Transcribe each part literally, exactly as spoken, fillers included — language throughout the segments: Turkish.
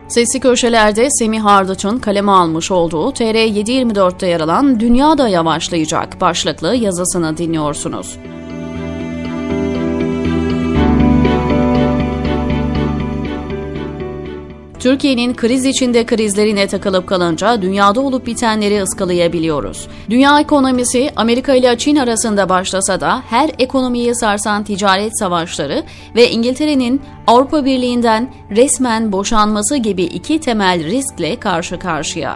Sesli Köşeler'de Semih Ardıç'ın kaleme almış olduğu T R yedi yirmi dört'te yer alan "Dünya da Yavaşlayacak" başlıklı yazısını dinliyorsunuz. Türkiye'nin kriz içinde krizlerine takılıp kalınca dünyada olup bitenleri ıskalayabiliyoruz. Dünya ekonomisi Amerika ile Çin arasında başlasa da her ekonomiyi sarsan ticaret savaşları ve İngiltere'nin Avrupa Birliği'nden resmen boşanması gibi iki temel riskle karşı karşıya.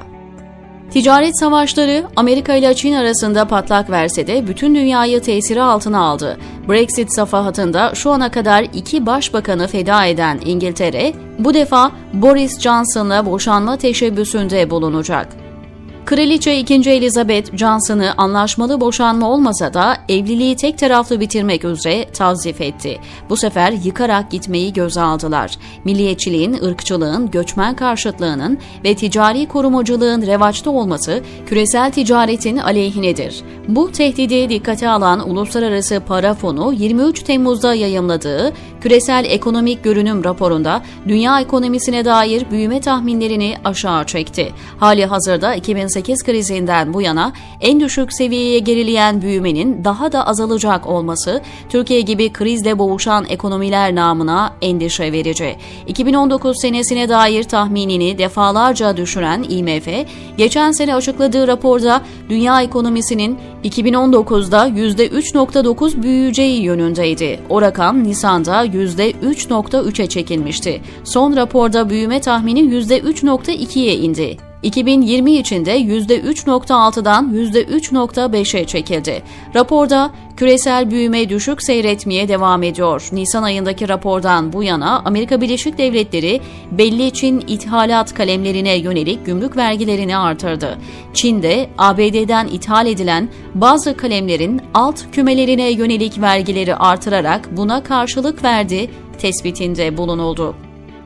Ticaret savaşları Amerika ile Çin arasında patlak verse de bütün dünyayı tesiri altına aldı. Brexit safahatında şu ana kadar iki başbakanı feda eden İngiltere, bu defa Boris Johnson'la boşanma teşebbüsünde bulunacak. Kraliçe ikinci. Elizabeth, Johnson'ı anlaşmalı boşanma olmasa da evliliği tek taraflı bitirmek üzere tavzif etti. Bu sefer yıkarak gitmeyi göze aldılar. Milliyetçiliğin, ırkçılığın, göçmen karşıtlığının ve ticari korumacılığın revaçta olması küresel ticaretin aleyhinedir. Bu tehdidi dikkate alan Uluslararası Para Fonu yirmi üç Temmuz'da yayımladığı Küresel Ekonomik Görünüm raporunda dünya ekonomisine dair büyüme tahminlerini aşağı çekti. Hali hazırda iki bin sekiz krizinden bu yana en düşük seviyeye gerileyen büyümenin daha da azalacak olması Türkiye gibi krizle boğuşan ekonomiler namına endişe verici. iki bin on dokuz senesine dair tahminini defalarca düşüren I M F, geçen sene açıkladığı raporda dünya ekonomisinin iki bin on dokuz'da yüzde üç nokta dokuz büyüyeceği yönündeydi. O rakam Nisan'da yüzde üç nokta üç'e çekilmişti. Son raporda büyüme tahmini yüzde üç nokta iki'ye indi. iki bin yirmi için de yüzde üç nokta altı'dan yüzde üç nokta beş'e çekildi. Raporda küresel büyüme düşük seyretmeye devam ediyor. Nisan ayındaki rapordan bu yana Amerika Birleşik Devletleri belli Çin ithalat kalemlerine yönelik gümrük vergilerini artırdı. Çin de A B D'den ithal edilen bazı kalemlerin alt kümelerine yönelik vergileri artırarak buna karşılık verdi tespitinde bulunuldu.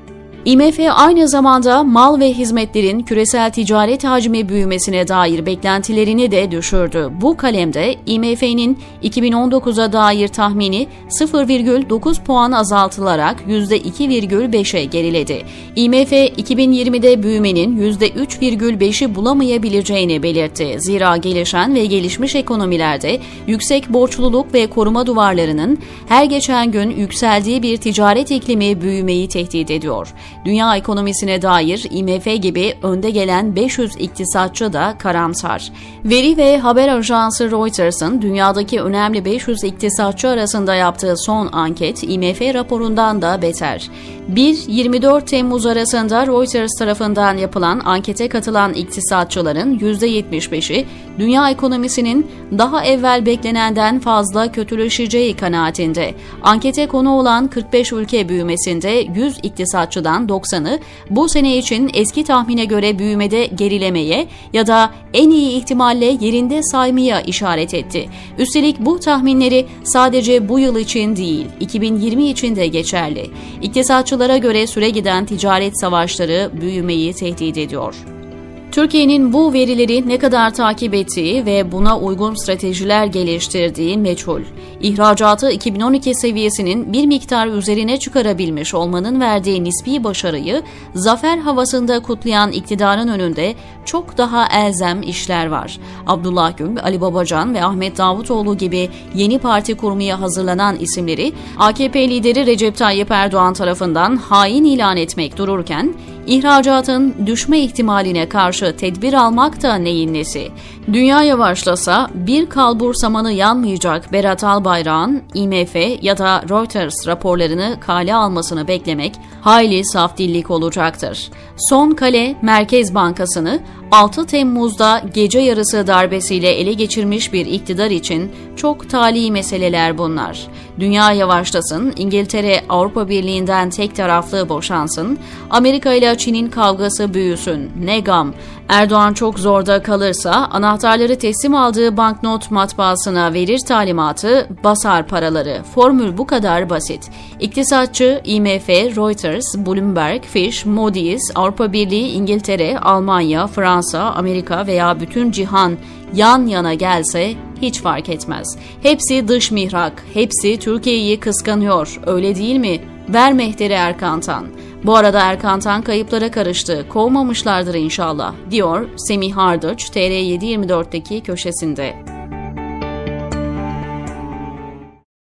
I M F aynı zamanda mal ve hizmetlerin küresel ticaret hacmi büyümesine dair beklentilerini de düşürdü. Bu kalemde I M F'nin iki bin on dokuz'a dair tahmini sıfır virgül dokuz puan azaltılarak yüzde iki virgül beş'e geriledi. I M F iki bin yirmi'de büyümenin yüzde üç virgül beş'i bulamayabileceğini belirtti. Zira gelişen ve gelişmiş ekonomilerde yüksek borçluluk ve koruma duvarlarının her geçen gün yükseldiği bir ticaret iklimi büyümeyi tehdit ediyor. Dünya ekonomisine dair I M F gibi önde gelen beş yüz iktisatçı da karamsar. Veri ve haber ajansı Reuters'ın dünyadaki önemli beş yüz iktisatçı arasında yaptığı son anket I M F raporundan da beter. bir yirmi dört Temmuz arasında Reuters tarafından yapılan ankete katılan iktisatçıların yüzde yetmiş beş'i dünya ekonomisinin daha evvel beklenenden fazla kötüleşeceği kanaatinde. Ankete konu olan kırk beş ülke büyümesinde yüz iktisatçıdan doksan'ı bu sene için eski tahmine göre büyümede gerilemeye ya da en iyi ihtimalle yerinde saymaya işaret etti. Üstelik bu tahminleri sadece bu yıl için değil, iki bin yirmi için de geçerli. İktisatçılara göre süregiden ticaret savaşları büyümeyi tehdit ediyor. Türkiye'nin bu verileri ne kadar takip ettiği ve buna uygun stratejiler geliştirdiği meçhul. İhracatı iki bin on iki seviyesinin bir miktar üzerine çıkarabilmiş olmanın verdiği nispi başarıyı zafer havasında kutlayan iktidarın önünde çok daha elzem işler var. Abdullah Gül, Ali Babacan ve Ahmet Davutoğlu gibi yeni parti kurmaya hazırlanan isimleri A K P lideri Recep Tayyip Erdoğan tarafından hain ilan etmek dururken, İhracatın düşme ihtimaline karşı tedbir almak da neyin nesi? Dünya yavaşlasa bir kalbur samanı yanmayacak Berat Albayrak'ın I M F ya da Reuters raporlarını kale almasını beklemek hayli safdillik olacaktır. Son kale Merkez Bankası'nı altı Temmuz'da gece yarısı darbesiyle ele geçirmiş bir iktidar için çok tali meseleler bunlar. Dünya yavaşlasın, İngiltere Avrupa Birliği'nden tek taraflı boşansın, Amerika ile Çin'in kavgası büyüsün, ne gam. Erdoğan çok zorda kalırsa anahtarları teslim aldığı banknot matbaasına verir talimatı, basar paraları. Formül bu kadar basit. İktisatçı, I M F, Reuters, Bloomberg, Fitch, Moody's, Avrupa Birliği, İngiltere, Almanya, Fransa, Amerika veya bütün cihan yan yana gelse hiç fark etmez. Hepsi dış mihrak, hepsi Türkiye'yi kıskanıyor, öyle değil mi? Ver mehteri Erkan'tan. Bu arada Erkan Tan kayıplara karıştı, kovmamışlardır inşallah, diyor Semih Ardıç T R yedi yirmi dört'teki köşesinde.